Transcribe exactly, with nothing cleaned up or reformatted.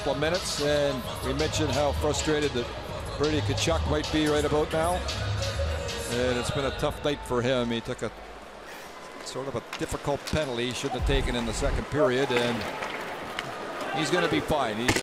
couple of minutes, and we mentioned how frustrated that Brady Tkachuk might be right about now. And it's been a tough night for him. He took a sort of a difficult penalty he shouldn't have taken in the second period, and he's going to be fine. He's